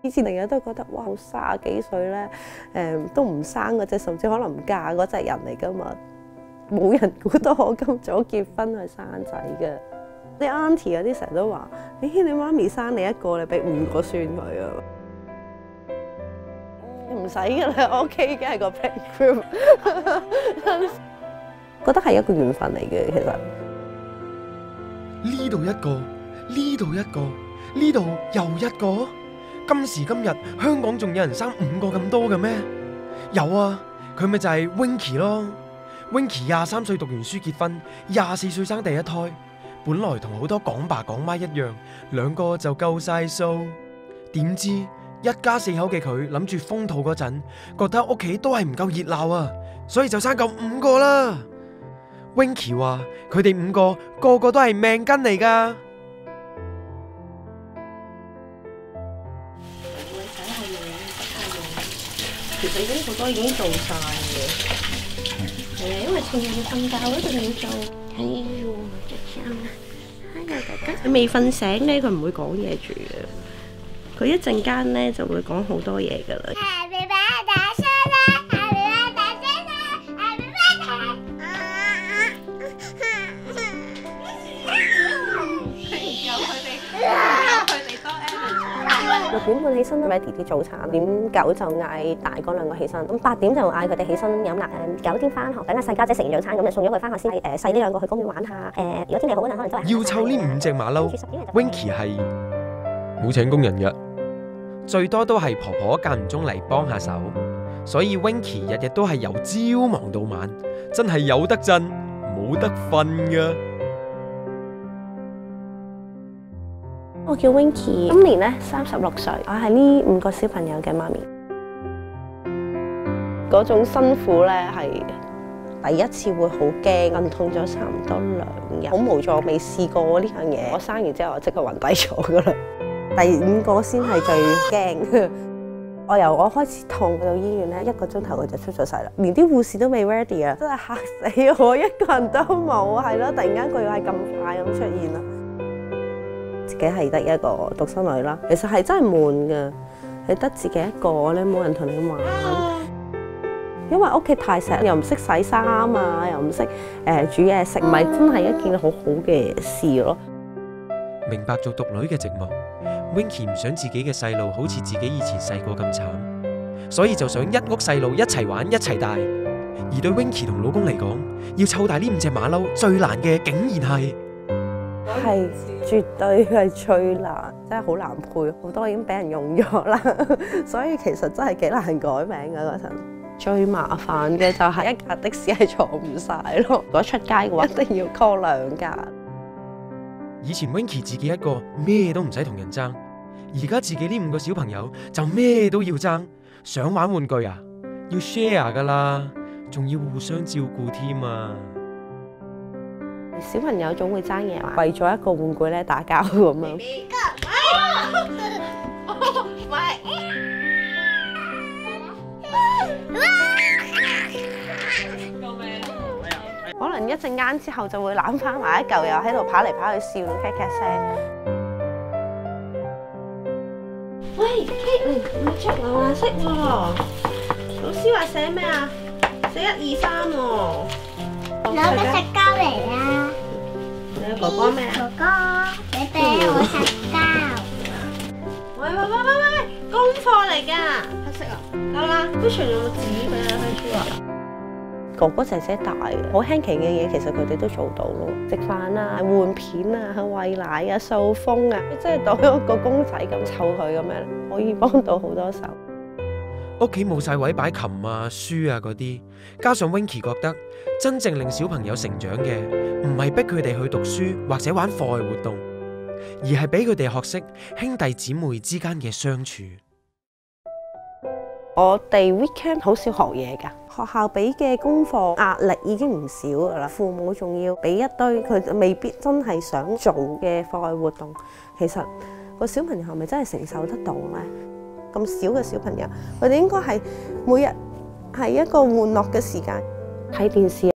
以前成日都覺得哇，30幾歲咧，都唔生嗰隻，甚至可能唔嫁嗰隻人嚟㗎嘛。冇人估到我咁早結婚去生仔嘅。啲 auntie 嗰啲成日都話：你媽咪生你一個，你俾5個孫佢啊！唔使㗎啦，我屋企已經係個 playgroup。覺得係一個緣分嚟嘅，其實。 呢度一個，呢度一個，呢度又一個。今時今日，香港仲有人生5個咁多嘅咩？有啊，佢咪就係 Winky 咯。Winky 23歲讀完書結婚，24歲生第一胎。本來同好多港爸港媽一樣，2個就夠晒數。點知一家4口嘅佢諗住封肚嗰陣，覺得屋企都係唔夠熱鬧啊，所以就生夠5個啦。Winky 話佢哋5個個個都係命根嚟㗎。 其實已經好多已經做晒嘅。因為前日要瞓覺一定要做。哎呦，隻聲啊！哎呀，哥哥，佢未瞓醒咧，佢唔會講嘢住嘅。佢一陣間咧就會講好多嘢噶啦。6點半起身，ready啲早餐。9點就嗌大嗰2個起身，咁8點就嗌佢哋起身飲奶。9點翻學，等阿細家姐食完早餐，咁就送咗佢翻學先。細呢2個去公園玩下。如果天氣好嗰陣，可能周圍要湊呢5隻馬騮 ，Winky 係冇請工人嘅，最多都係婆婆間唔中嚟幫下手，所以 Winky 日日都係由朝忙到晚，真係有得震冇得瞓㗎。 我叫 Winky， 今年咧36歲，我係呢5個小朋友嘅媽咪。嗰種辛苦咧係第一次會好驚，陣痛咗差唔多2日，好無助，未試過呢樣嘢。我生完之後我即刻暈低咗噶啦。第5個先係最驚。我由我開始痛到醫院咧，1個鐘頭佢就出咗世啦，連啲護士都未 ready 啊，真係嚇死我，一個人都冇，係咯，突然間佢又係咁快咁出現啦。自己係得一個獨生女啦，其實係真係悶㗎，你得自己一個咧，冇人同你玩，因為屋企太細，又唔識洗衫啊，又唔識煮嘢食，唔係真係一件好好嘅事咯。 明白做獨女嘅寂寞 ，Winky 唔想自己嘅細路好似自己以前細個咁慘，所以就想一屋細路一齊玩一齊大。而對 Winky 同老公嚟講，要湊大呢5隻馬騮最難嘅竟然係絕對係最難，真係好難配，好多已經俾人用咗啦，所以其實真係幾難改名㗎嗰陣。最麻煩嘅就係一架的士係坐唔晒咯，如果出街嘅話一定要 call 2架。 以前 Winky 自己一個咩都唔使同人爭，而家自己呢5個小朋友就咩都要爭，想玩玩具啊，要 share 㗎啦，仲要互相照顧添啊！ 小朋友總會爭嘢玩，為咗一個玩具咧打交咁樣。可能一陣間之後就會攬翻埋一嚿，又喺度跑嚟跑去笑到咔咔聲。喂 ，Kate， 你着流顏色喎？老師話寫咩啊？寫1、2、3喎。 攞個石膠嚟啦！ 你哥哥咩啊？ 哥哥，你俾我石膠。 喂，功課嚟㗎，黑色啊，夠啦。Cushion 有冇紙俾啊？飛豬啊！哥哥姐姐大嘅，好輕奇嘅嘢其實佢哋都做到咯。食飯啊、換片啊、餵奶啊、掃風啊，即係當一個公仔咁湊佢咁樣，可以幫到好多手。 屋企冇晒位擺琴啊、書啊嗰啲，加上 Winky 覺得真正令小朋友成長嘅，唔係逼佢哋去讀書或者玩課外活動，而係俾佢哋學識兄弟姊妹之間嘅相處。 我哋 weekend 好少學嘢㗎，學校俾嘅功課壓力已經唔少㗎啦，父母仲要俾一堆佢未必真係想做嘅課外活動，其實個小朋友係咪真係承受得到呢？咁少嘅小朋友，佢哋應該係每日係一個玩樂嘅時間，睇電視。